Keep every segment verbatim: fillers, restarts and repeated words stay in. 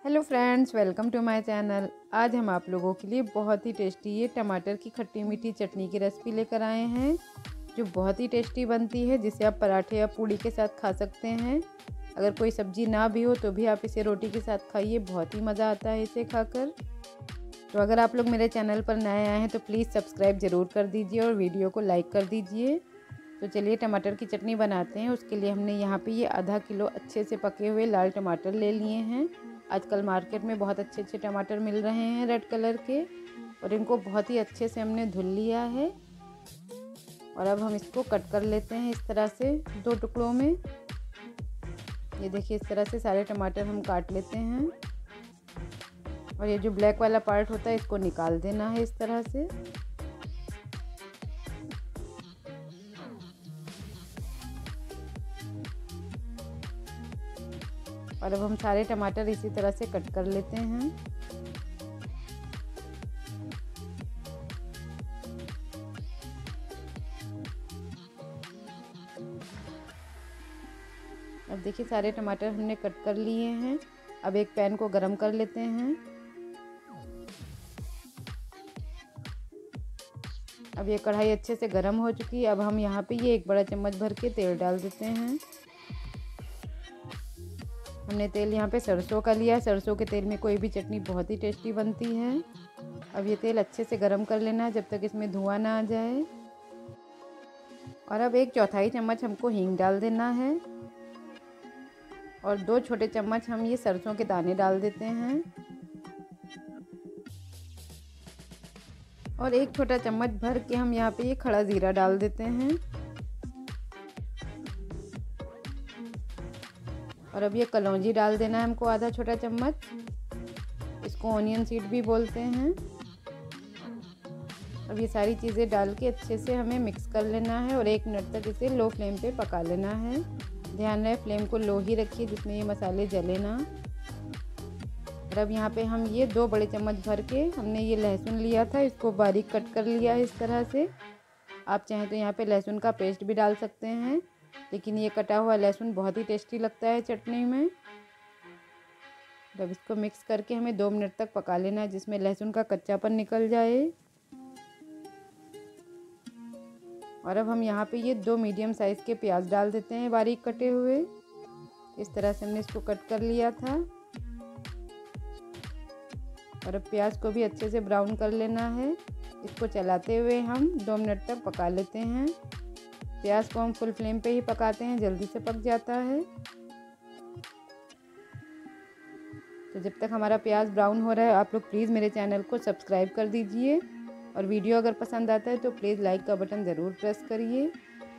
Hello friends, welcome to my channel. आज हम आप लोगों के लिए बहुत ही टेस्टी ये टमाटर की खट्टी मीठी चटनी की रेसिपी लेकर आए हैं, जो बहुत ही टेस्टी बनती है, जिसे आप पराठे या पूड़ी के साथ खा सकते हैं। अगर कोई सब्जी ना भी हो तो भी आप इसे रोटी के साथ खाइए, बहुत ही मज़ा आता है इसे खाकर। तो अगर आप लोग मेरे चैनल पर नए आए हैं तो प्लीज़ सब्सक्राइब ज़रूर कर दीजिए और वीडियो को लाइक कर दीजिए। तो चलिए टमाटर की चटनी बनाते हैं। उसके लिए हमने यहाँ पे ये आधा किलो अच्छे से पके हुए लाल टमाटर ले लिए हैं। आजकल मार्केट में बहुत अच्छे अच्छे टमाटर मिल रहे हैं रेड कलर के, और इनको बहुत ही अच्छे से हमने धुल लिया है। और अब हम इसको कट कर लेते हैं इस तरह से दो टुकड़ों में। ये देखिए, इस तरह से सारे टमाटर हम काट लेते हैं। और ये जो ब्लैक वाला पार्ट होता है इसको निकाल देना है इस तरह से। और अब हम सारे टमाटर इसी तरह से कट कर लेते हैं। अब देखिए, सारे टमाटर हमने कट कर लिए हैं। अब एक पैन को गरम कर लेते हैं। अब ये कढ़ाई अच्छे से गरम हो चुकी है। अब हम यहाँ पे ये एक बड़ा चम्मच भर के तेल डाल देते हैं। हमने तेल यहाँ पे सरसों का लिया है। सरसों के तेल में कोई भी चटनी बहुत ही टेस्टी बनती है। अब ये तेल अच्छे से गरम कर लेना है जब तक इसमें धुआं ना आ जाए। और अब एक चौथाई चम्मच हमको हींग डाल देना है, और दो छोटे चम्मच हम ये सरसों के दाने डाल देते हैं, और एक छोटा चम्मच भर के हम यहाँ पे ये खड़ा जीरा डाल देते हैं। और अब ये कलौंजी डाल देना है हमको आधा छोटा चम्मच। इसको ऑनियन सीड भी बोलते हैं। अब ये सारी चीज़ें डाल के अच्छे से हमें मिक्स कर लेना है और एक मिनट तक इसे लो फ्लेम पे पका लेना है। ध्यान रहे फ्लेम को लो ही रखिए, जिसमें ये मसाले जले ना। और अब यहाँ पे हम ये दो बड़े चम्मच भर के हमने ये लहसुन लिया था, इसको बारीक कट कर लिया है इस तरह से। आप चाहें तो यहाँ पे लहसुन का पेस्ट भी डाल सकते हैं, लेकिन ये कटा हुआ लहसुन बहुत ही टेस्टी लगता है चटनी में। अब इसको मिक्स करके हमें दो मिनट तक पका लेना है, जिसमें लहसुन का कच्चापन निकल जाए। और अब हम यहाँ पे ये दो मीडियम साइज़ के प्याज डाल देते हैं बारीक कटे हुए। इस तरह से हमने इसको कट कर लिया था। और अब प्याज को भी अच्छे से ब्राउन कर लेना है। इसको चलाते हुए हम दो मिनट तक पका लेते हैं। प्याज को हम फुल फ्लेम पे ही पकाते हैं, जल्दी से पक जाता है। तो जब तक हमारा प्याज ब्राउन हो रहा है, आप लोग प्लीज़ मेरे चैनल को सब्सक्राइब कर दीजिए, और वीडियो अगर पसंद आता है तो प्लीज़ लाइक का बटन ज़रूर प्रेस करिए।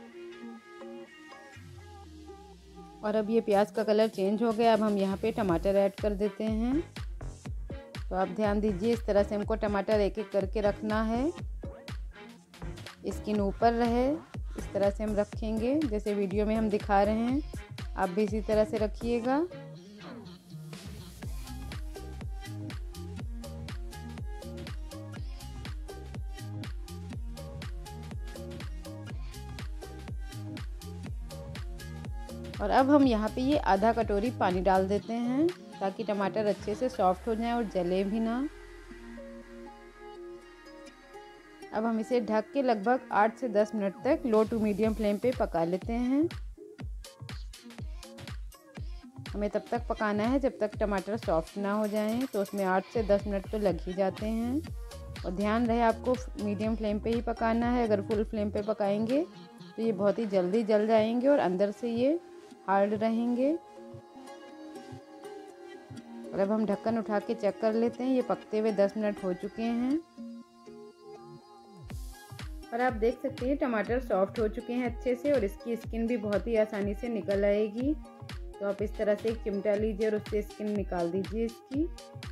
और अब ये प्याज का कलर चेंज हो गया। अब हम यहाँ पे टमाटर ऐड कर देते हैं। तो आप ध्यान दीजिए, इस तरह से हमको टमाटर एक एक करके रखना है, स्किन ऊपर रहे इस तरह से हम रखेंगे, जैसे वीडियो में हम दिखा रहे हैं। आप भी इसी तरह से रखिएगा। और अब हम यहाँ पे ये आधा कटोरी पानी डाल देते हैं, ताकि टमाटर अच्छे से सॉफ्ट हो जाए और जले भी ना। अब हम इसे ढक के लगभग आठ से दस मिनट तक लो टू मीडियम फ्लेम पे पका लेते हैं। हमें तब तक पकाना है जब तक टमाटर सॉफ्ट ना हो जाएं, तो उसमें आठ से दस मिनट तो लग ही जाते हैं। और ध्यान रहे आपको मीडियम फ्लेम पे ही पकाना है। अगर फुल फ्लेम पे पकाएंगे तो ये बहुत ही जल्दी जल जाएंगे और अंदर से ये हार्ड रहेंगे। और अब हम ढक्कन उठा के चेक कर लेते हैं। ये पकते हुए दस मिनट हो चुके हैं, और आप देख सकते हैं टमाटर सॉफ्ट हो चुके हैं अच्छे से, और इसकी स्किन भी बहुत ही आसानी से निकल आएगी। तो आप इस तरह से एक चिमटा लीजिए और उससे स्किन निकाल दीजिए इसकी।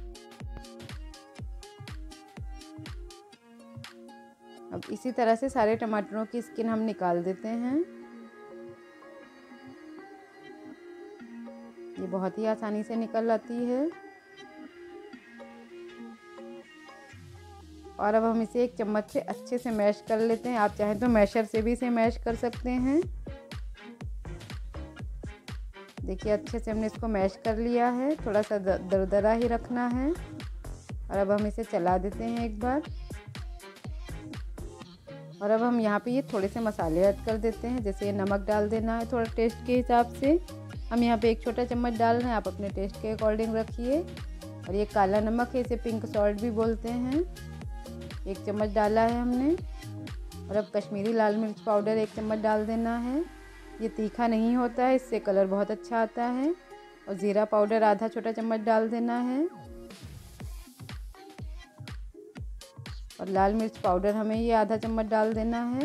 अब इसी तरह से सारे टमाटरों की स्किन हम निकाल देते हैं। ये बहुत ही आसानी से निकल आती है। और अब हम इसे एक चम्मच से अच्छे से मैश कर लेते हैं। आप चाहें तो मैशर से भी इसे मैश कर सकते हैं। देखिए अच्छे से हमने इसको मैश कर लिया है, थोड़ा सा दरदरा ही रखना है। और अब हम इसे चला देते हैं एक बार। और अब हम यहाँ पे ये थोड़े से मसाले ऐड कर देते हैं, जैसे ये नमक डाल देना है थोड़ा टेस्ट के हिसाब से। हम यहाँ पे एक छोटा चम्मच डाल रहे हैं, आप अपने टेस्ट के अकॉर्डिंग रखिए। और ये काला नमक है, इसे पिंक सॉल्ट भी बोलते हैं, एक चम्मच डाला है हमने। और अब कश्मीरी लाल मिर्च पाउडर एक चम्मच डाल देना है। ये तीखा नहीं होता है, इससे कलर बहुत अच्छा आता है। और ज़ीरा पाउडर आधा छोटा चम्मच डाल देना है। और लाल मिर्च पाउडर हमें ये आधा चम्मच डाल देना है।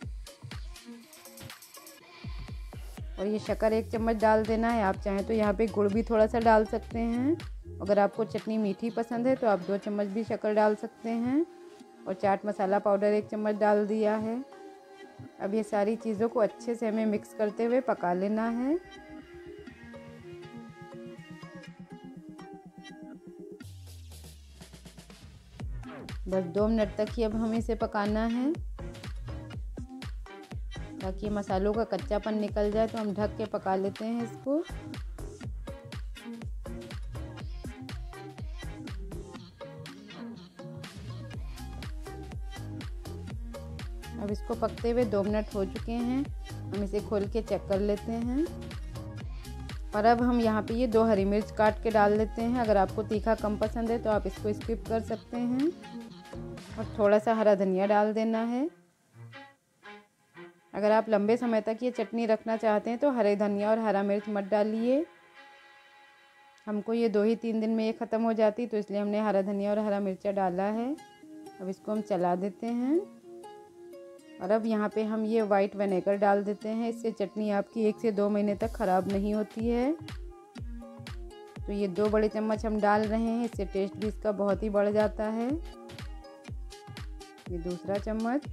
और ये शक्कर एक चम्मच डाल देना है। आप चाहें तो यहाँ पे गुड़ भी थोड़ा सा डाल सकते हैं। अगर आपको चटनी मीठी पसंद है तो आप दो चम्मच भी शक्कर डाल सकते हैं। और चाट मसाला पाउडर एक चम्मच डाल दिया है। अब ये सारी चीज़ों को अच्छे से हमें मिक्स करते हुए पका लेना है। बस दो मिनट तक ही अब हमें इसे पकाना है, ताकि मसालों का कच्चापन निकल जाए। तो हम ढक के पका लेते हैं इसको। अब इसको पकते हुए दो मिनट हो चुके हैं, हम इसे खोल के चेक कर लेते हैं। और अब हम यहाँ पे ये दो हरी मिर्च काट के डाल लेते हैं। अगर आपको तीखा कम पसंद है तो आप इसको स्किप कर सकते हैं। और थोड़ा सा हरा धनिया डाल देना है। अगर आप लंबे समय तक ये चटनी रखना चाहते हैं तो हरे धनिया और हरा मिर्च मत डालिए। हमको ये दो ही तीन दिन में ये ख़त्म हो जाती, तो इसलिए हमने हरा धनिया और हरा मिर्चा डाला है। अब इसको हम चला देते हैं। और अब यहाँ पे हम ये वाइट विनेगर डाल देते हैं। इससे चटनी आपकी एक से दो महीने तक ख़राब नहीं होती है। तो ये दो बड़े चम्मच हम डाल रहे हैं, इससे टेस्ट भी इसका बहुत ही बढ़ जाता है। ये दूसरा चम्मच।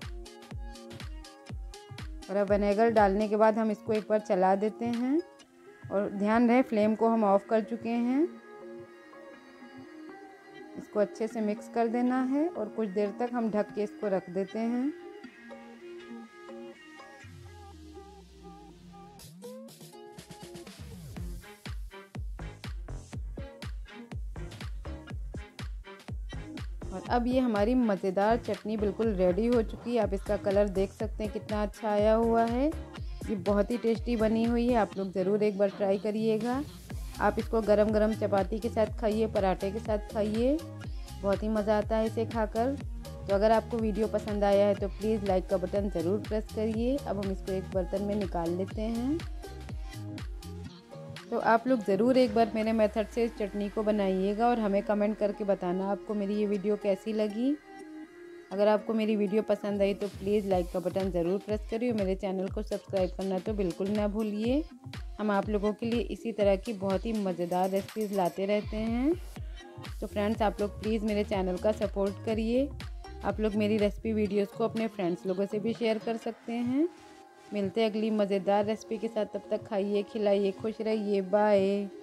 और अब विनेगर डालने के बाद हम इसको एक बार चला देते हैं। और ध्यान रहे फ्लेम को हम ऑफ कर चुके हैं। इसको अच्छे से मिक्स कर देना है और कुछ देर तक हम ढक के इसको रख देते हैं। और अब ये हमारी मज़ेदार चटनी बिल्कुल रेडी हो चुकी है। आप इसका कलर देख सकते हैं कितना अच्छा आया हुआ है। ये बहुत ही टेस्टी बनी हुई है, आप लोग ज़रूर एक बार ट्राई करिएगा। आप इसको गरम गरम चपाती के साथ खाइए, पराठे के साथ खाइए, बहुत ही मज़ा आता है इसे खाकर। तो अगर आपको वीडियो पसंद आया है तो प्लीज़ लाइक का बटन ज़रूर प्रेस करिए। अब हम इसको एक बर्तन में निकाल लेते हैं। तो आप लोग ज़रूर एक बार मेरे मेथड से इस चटनी को बनाइएगा और हमें कमेंट करके बताना आपको मेरी ये वीडियो कैसी लगी। अगर आपको मेरी वीडियो पसंद आई तो प्लीज़ लाइक का बटन ज़रूर प्रेस करिए। मेरे चैनल को सब्सक्राइब करना तो बिल्कुल ना भूलिए। हम आप लोगों के लिए इसी तरह की बहुत ही मज़ेदार रेसिपीज़ लाते रहते हैं। तो फ्रेंड्स, आप लोग प्लीज़ मेरे चैनल का सपोर्ट करिए। आप लोग मेरी रेसिपी वीडियोज़ को अपने फ्रेंड्स लोगों से भी शेयर कर सकते हैं। मिलते हैं अगली मज़ेदार रेसिपी के साथ, तब तक खाइए, खिलाइए, खुश रहिए, बाय।